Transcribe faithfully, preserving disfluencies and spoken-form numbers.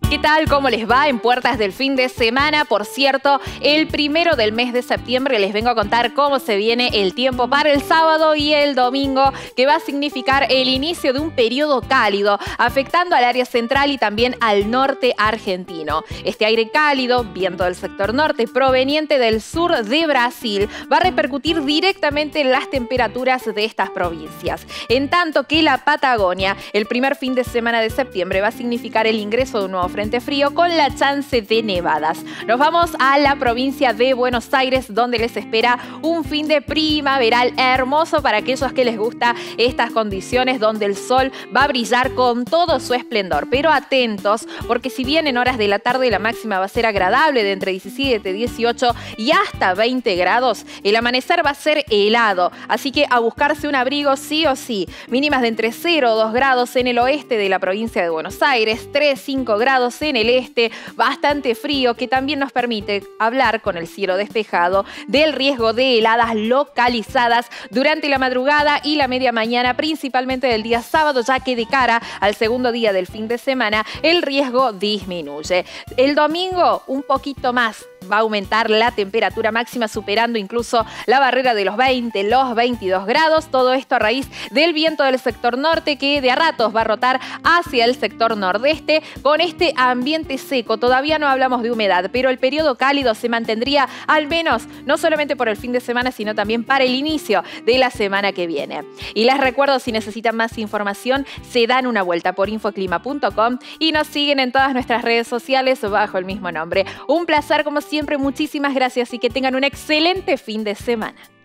¿Qué tal? ¿Cómo les va en puertas del fin de semana? Por cierto, el primero del mes de septiembre les vengo a contar cómo se viene el tiempo para el sábado y el domingo, que va a significar el inicio de un periodo cálido, afectando al área central y también al norte argentino. Este aire cálido, viento del sector norte, proveniente del sur de Brasil, va a repercutir directamente en las temperaturas de estas provincias. En tanto que la Patagonia, el primer fin de semana de septiembre, va a significar el ingreso de un nuevo frente frío con la chance de nevadas. Nos vamos a la provincia de Buenos Aires, donde les espera un fin de primaveral hermoso para aquellos que les gusta estas condiciones, donde el sol va a brillar con todo su esplendor. Pero atentos, porque si bien en horas de la tarde la máxima va a ser agradable de entre diecisiete, dieciocho y hasta veinte grados, el amanecer va a ser helado. Así que a buscarse un abrigo sí o sí. Mínimas de entre cero o dos grados en el oeste de la provincia de Buenos Aires, tres, cinco grados en el este, bastante frío, que también nos permite hablar con el cielo despejado del riesgo de heladas localizadas durante la madrugada y la media mañana, principalmente del día sábado, ya que de cara al segundo día del fin de semana el riesgo disminuye. El domingo un poquito más va a aumentar la temperatura máxima, superando incluso la barrera de los veinte, los veintidós grados. Todo esto a raíz del viento del sector norte, que de a ratos va a rotar hacia el sector nordeste con este ambiente seco. Todavía no hablamos de humedad, pero el periodo cálido se mantendría al menos no solamente por el fin de semana, sino también para el inicio de la semana que viene. Y les recuerdo, si necesitan más información, se dan una vuelta por infoclima punto com y nos siguen en todas nuestras redes sociales bajo el mismo nombre. Un placer como siempre, muchísimas gracias y que tengan un excelente fin de semana.